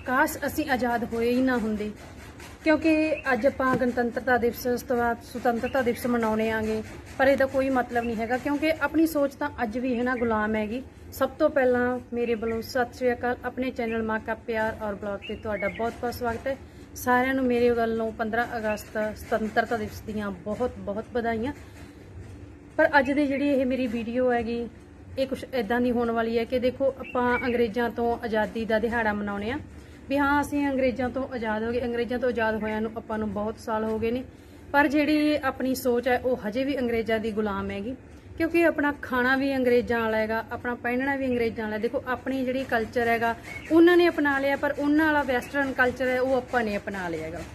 ਕਾਸ਼ ਅਸੀਂ ਆਜ਼ਾਦ ਹੋਏ ਹੀ ਨਾ ਹੁੰਦੇ, क्योंकि अज आपां गणतंत्रता दिवस उस तो बाद सुतंत्रता दिवस मनाने आंगे, पर इसका कोई मतलब नहीं है, क्योंकि अपनी सोच तो अज भी है ना गुलाम हैगी। सब तो पहला मेरे वालों सत श्री अकाल। अपने चैनल माँ का प्यार और ब्लॉग से तुहाडा बहुत बहुत स्वागत है। सारिਆਂ ਨੂੰ मेरे वालों 15 अगस्त सुतंत्रता दिवस ਦੀਆਂ बहुत बहुत बधाइयां। पर अज ਦੀ ਜਿਹੜੀ ਇਹ मेरी वीडियो हैगी ਇਹ कुछ इदां ਦੀ होने वाली है कि देखो ਆਪਾਂ अंग्रेज़ों तो आज़ादी का दिहाड़ा मनाउने आ भी हाँ असीं अंग्रेज़ों तो आज़ाद हो गए। अंग्रेज़ों तो आज़ाद होया नूं आपां नूं बहुत साल हो गए ने, पर जिहड़ी अपनी सोच है वो हजे भी अंग्रेज़ों की गुलाम हैगी, क्योंकि अपना खाना भी अंग्रेज़ों वाला हैगा, अपना पहनना भी अंग्रेज़ों वाला। देखो अपनी जिहड़ी कल्चर हैगा उन्होंने अपना लिया, पर उन्हां वाला वैसटर्न कल्चर है वो आपां ने अपना लिया हैगा।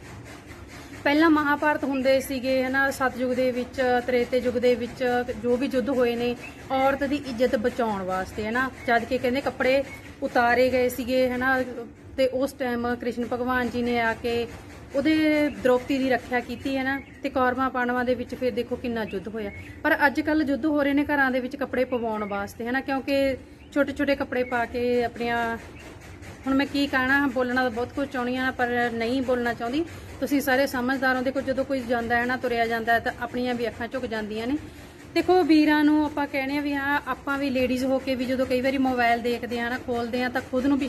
पहला महाभारत हुंदे सीगे है ना, सतयुग दे विच त्रेते युग दे विच जो भी युद्ध होए ने औरत दी इज्जत बचाउण वास्ते है ना, जद के कहंदे कपड़े उतारे गए सीगे है ना, ते उस टाइम कृष्ण भगवान जी ने आके उहदे द्रौपदी की रक्षा की है ना, ते कौरवां पांडवां दे विच फिर देखो किन्ना युद्ध होया। पर अजकल युद्ध हो रहे ने घरां दे विच कपड़े पवाउण वास्ते है ना, क्योंकि छोटे छोटे कपड़े पा के अपनियां हुण मैं की कहना, बोलना तो बहुत कुछ चाहुंदी हां पर नहीं बोलना चाहुंदी। तुसीं सारे समझदार हो। देखो जदों कोई जांदा है ना, तुरिया जांदा है, तां अपणियां भी अखां झुक जांदियां ने। देखो वीरां नूं आपां कहने भी हाँ आपां भी लेडीज़ हो के भी जदों कई वारी मोबाइल देखदे हां ना, खोलदे हां तां खुद नूं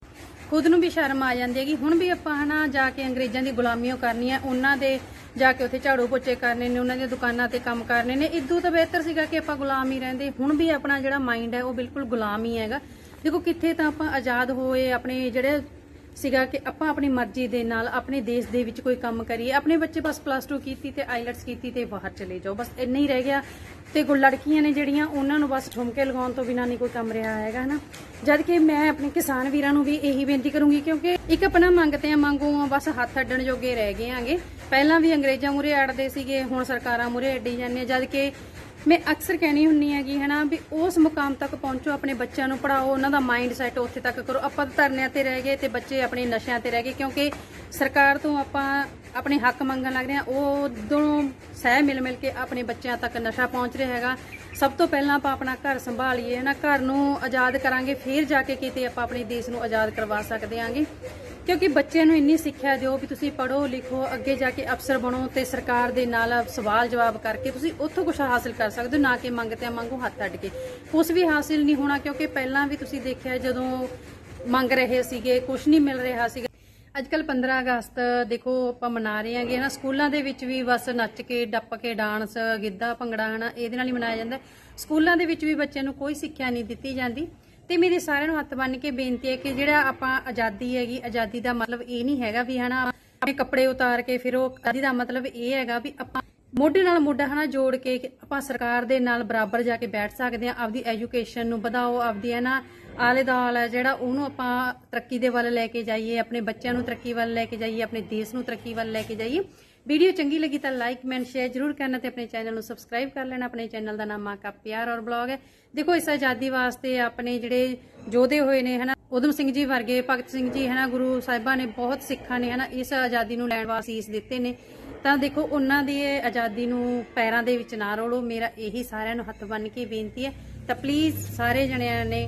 भी शर्म आ जाती है। हुण भी आपां है ना जाके अंग्रेज़ों की गुलामियां करनी है, उन्हां दे जाके उत्थे झाड़ू पोचे करने ने, उन्हां दी दुकानां ते काम करने ने। इदों तो बेहतर सीगा कि आपां गुलाम ही रहिंदे। हुण भी अपना जिहड़ा माइंड है वो बिल्कुल गुलाम ही हैगा। देखो कित्थे तां आपां आज़ाद होए, अपने जिहड़े सीगा कि आपां अपनी मर्जी दे नाल अपने देश दे विच कोई काम करिए। अपने बच्चे बस +2 कीती ते आईलैट्स कीती ते बाहर चले जाओ, बस इन्ना ही रह गया। ते लड़कियां ने जिहड़ियां उन्हां नूं बस ठुमके लगाउण तो बिना नहीं कोई काम रहा हैगा है ना। जद कि मैं अपने किसान वीरां नूं भी यही बेनती करूंगी, क्योंकि एक अपना मंगते मांगू बस हत्थ अड्डण जोगे रह गए आंगे। पहलां भी अंग्रेज़ां मूहरे अड़दे सीगे, हुण सरकारां मूहरे अड्डी जांदे। जद कि मैं अक्सर कहनी हुन्नी है कि है ना भी उस मुकाम तक पहुँचो, अपने बच्चों को पढ़ाओ, उन्हों का माइंड सैट उत्थे तक करो। आपां धरनिਆਂ ते रह गए ते बच्चे अपने नशिਆਂ ते रह गए, क्योंकि सरकार तो आपां अपने हक मंगन लग रहे हैं, वो दोनों सह मिल मिल के अपने बच्चों तक नशा पहुँच रहा हैगा। सब तो पहला आपां अपना घर संभालीए है ना, घर नूं आज़ाद करांगे फिर जाके किते आपां अपने देश नूं आज़ाद करवा सकते आंगे। क्योंकि बच्चे नूं इन्नी सिक्ख्या दिओ भी तुसीं पढ़ो लिखो, अगे जाके अफसर बनो ते सरकार दे नाल सवाल जवाब करके तुसीं उत्थों कुछ हासिल कर सकते हो, ना कि मंगते मांगो हत्थ अड्ड के। कुछ भी हासिल नहीं होना, क्योंकि पहलां भी तुसीं देखिया जदों मंग रहे सीगे कुछ नहीं मिल रहा सीगा। अजकल 15 अगस्त देखो आपां मना रहे हैं ना, स्कूलों के विच भी बस नच के डप के डांस गिद्धा भंगड़ा है ना इहदे नाल ही मनाया जाता है। स्कूलों के विच भी बच्चों नूं कोई सिक्ख्या नहीं दित्ती जाती। तो मेरी सारिਆਂ ਨੂੰ हत्थ बन के बेनती है कि जिहड़ा आपां आज़ादी हैगी, आज़ादी का मतलब ये नहीं हैगा भी है ना अपने कपड़े उतार के फिर आज़ादी का मतलब ये हैगा भी आपां मोढे नाल मोढा है ना जोड़ के आपां सरकार दे नाल बराबर जाके बैठ सकते हैं। आपदी एजुकेशन नूं वधाओ, आपदी है ना आले दुआले जिहड़ा उहनूं आपां तरक्की दे वल लैके जाइए, अपने बच्चों नूं तरक्की वल लैके जाइए, अपने देश नूं तरक्की वल लैके जाइए। वीडियो चंगी लगी तो लाइक कमेंट शेयर जरूर करना, ते अपने चैनल को सबसक्राइब कर लेना। अपने चैनल का नाम माँ का प्यार और ब्लॉग है। देखो इस आज़ादी वास्ते अपने जिहड़े योधे होए ने है ना, उधम सिंह जी वर्गे, भगत सिंह जी है ना, गुरु साहिबा ने बहुत सिक्खा ने है ना इस आज़ादी नूं लैण वास्ते सीस दिते ने। तो देखो उन्हां दी आज़ादी नूं पैरां दे विच ना रोड़ो, मेरा यही सारिਆਂ ਨੂੰ हत्थ बन के बेनती है। तो प्लीज़ सारे जणिਆਂ ने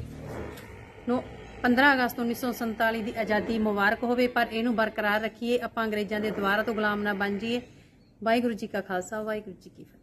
15 अगस्त 1947 की आज़ादी मुबारक होवे, पर इनू बरकरार रखिए। आपां अंग्रेज़ों के द्वारा तो गुलाम ना बन जाइए। वाहिगुरू जी का खालसा, वाहिगुरू जी की फतेह।